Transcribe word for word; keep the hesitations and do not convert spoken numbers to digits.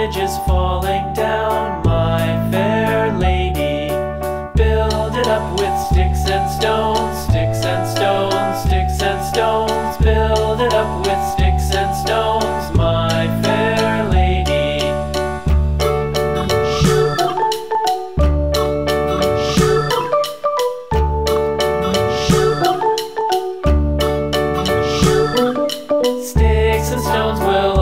bridge is falling down, my fair lady. Build it up with sticks and stones, sticks and stones, sticks and stones. Build it up with sticks and stones, my fair lady. Sticks and stones will